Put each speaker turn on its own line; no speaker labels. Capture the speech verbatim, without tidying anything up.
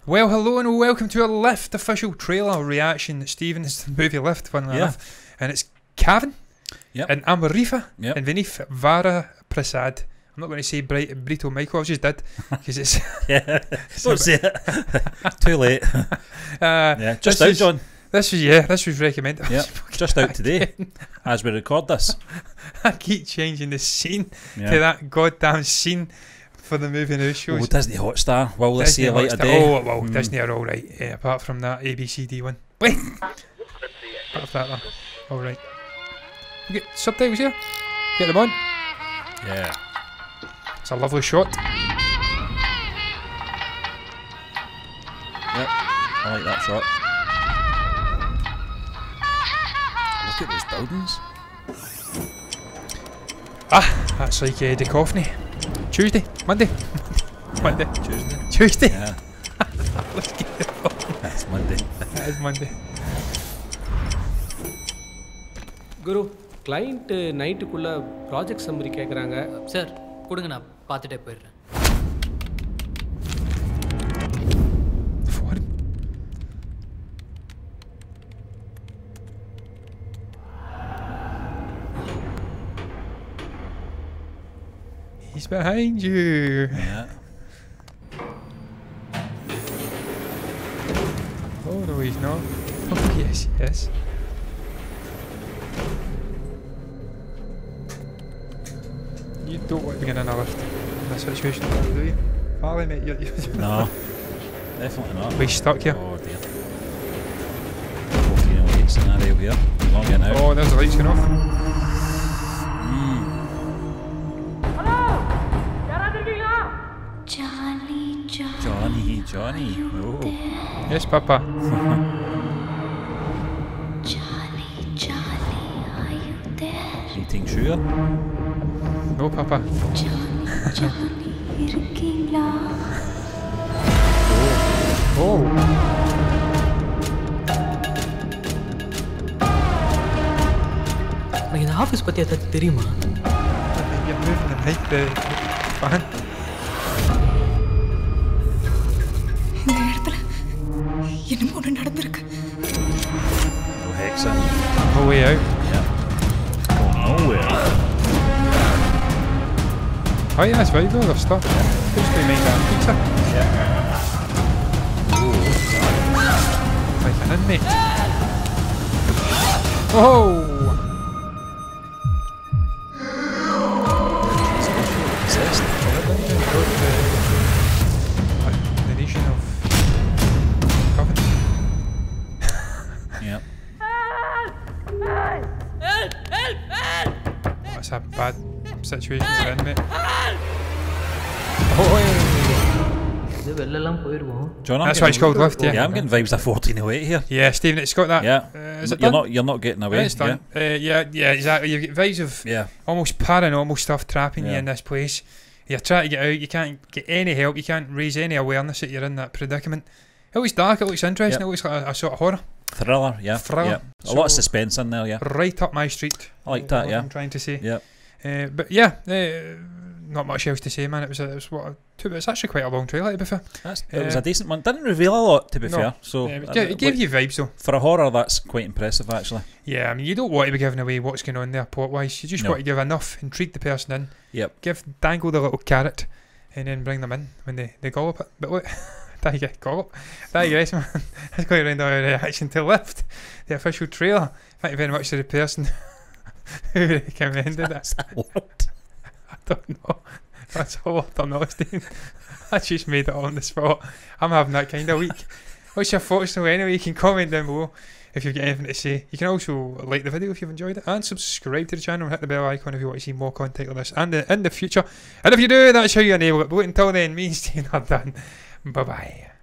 Well, hello and welcome to a Lift official trailer reaction. Stephen is the movie Lift, funnily
yeah.
enough, and it's Kavin
yep.
and Amarifa
yep.
and Vinith Vara Prasad. I'm not going to say Bright, Brito Michael, I just did because it's
yeah. Don't say it. Too late. Uh, yeah, just out,
was,
John.
This was yeah, this was recommended.
Yeah, just out today as we record this.
I keep changing the scene
yeah.
to that goddamn scene for the movie news shows.
Oh, Disney Hotstar. Will this see a light of day?
Oh well, mm. Disney are all right. Yeah, apart from that A B C D one. Wait. Apart from that, though. All right. You get subtitles here. Get them on.
Yeah.
It's a lovely shot.
Yep. I like that shot. Look at those buildings.
Ah, that's like uh, Duchovny. Tuesday, Monday, Monday,
Tuesday,
Tuesday.
Yeah.
Let's get it on.
That's Monday.
That is Monday.
Guru, client night kulla project summary கேக்குறாங்க.
Sir, கொடுங்க நான் பார்த்துட்டே போயிடுறேன்.
What? He's behind you.
Yeah.
Oh no, he's not. Oh yes, yes. You don't want to be in a lift in this situation, do you? Farley, mate, you're, you're
No, definitely not.
We stuck here.
Oh dear. fourteen oh eight scenario here. Not getting out.
Oh, there's the lights going off.
Johnny, Johnny. Oh.
Yes, Papa.
Johnny, Johnny, are you there?
Eating sugar?
No, Papa.
Johnny, Johnny, இருக்கீங்களா?
Oh.
எனக்கு இந்த office பற்றி ஏதாவது தெரியுமா?
You're moving the mic, the fan.
இந்த இடத்துல என்னமோ ஒன்று நடந்திருக்கு.
No hexa.
No way out.
Yeah. Oh, nowhere.
Oh yeah, that's right, though, there's stuff. Who's going to make that pizza?
Yeah.
Like an inmate. Oh! The nation of Kavin.
Yep.
That's a bad situation we're in, mate. Oh,
John, I'm
that's why it's called Lift, yeah.
Yeah, I'm getting vibes of fourteen oh eight here.
Yeah, Stephen, it's got that.
Yeah.
Uh, is it
you're
done?
not you're not getting away.
Yeah, it's done.
Yeah.
Uh, yeah, yeah, exactly. You get vibes of
Yeah.
almost paranormal stuff trapping
Yeah.
you in this place. You're trying to get out, you can't get any help, you can't raise any awareness that you're in that predicament. It looks dark, it looks interesting,
Yep.
it looks like a, a sort of horror.
Thriller, yeah.
Thriller.
Yeah. A
So-
lot of suspense in there, yeah.
Right up my street.
I like that,
what
yeah.
I'm trying to say.
Yeah.
Uh, but yeah, uh, not much else to say, man. It was, a, it was what, a, two, it's actually quite a long trailer, to be fair.
That's, it was
Uh,
a decent one. Didn't reveal a lot, to be
no.
fair. So
Yeah, it,
uh,
gave, it gave
like,
you vibes, though.
for a horror, that's quite impressive, actually.
Yeah, I mean, you don't want to be giving away what's going on there plot-wise. You just
No.
want to give enough, intrigue the person in,
Yep.
give dangle the little carrot, and then bring them in when they, they gollop it. But look, digress, gollop. Digress, man. That's going around our reaction to Lift, the official trailer. Thank you very much to the person who recommended it.
That's a lot.
I don't know. That's a lot I'm not saying. I just made it on the spot. I'm having that kind of week. What's your thoughts though anyway? You can comment down below if you've got anything to say. You can also like the video if you've enjoyed it and subscribe to the channel and hit the bell icon if you want to see more content like this and in the future. And if you do, that's how you enable it. But until then, me and Steve are done. Bye bye.